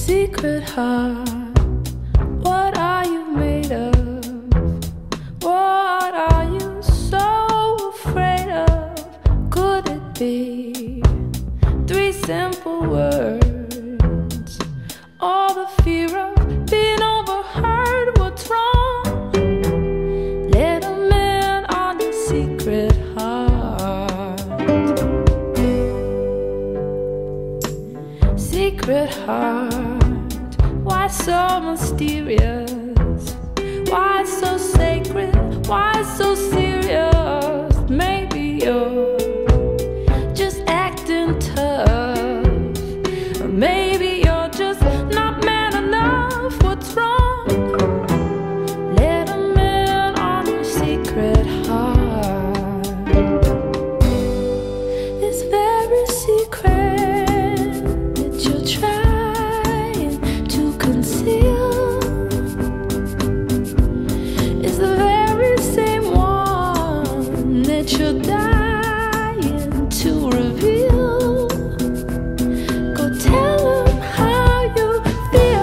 Secret heart, what are you made of? What are you so afraid of? Could it be three simple words? All the fear of being overheard. What's wrong? Let a man on your secret heart. Secret heart, why so mysterious? Why so sacred? Why so serious? Maybe you're just acting tough, or maybe you're just not man enough. What's wrong? Let a man on your secret heart. This very secret that you're trying to conceal is the very same one that you're dying to reveal. Go tell him how you feel.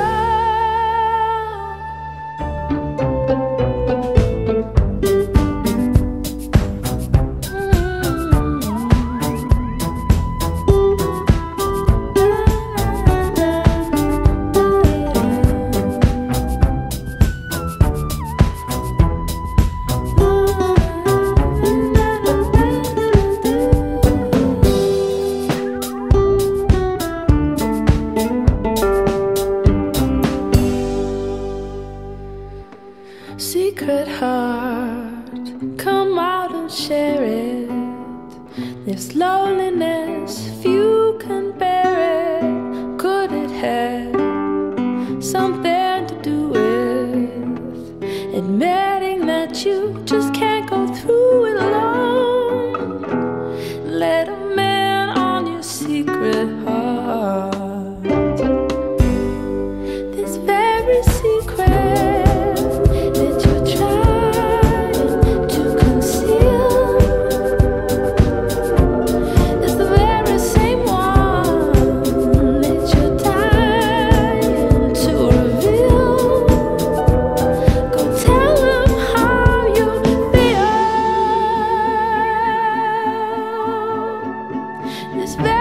Secret heart, come out and share it. This loneliness, few can bear it. Could it have something to do with admitting that you just can't go through it alone? Let a man on your secret heart. This very secret this very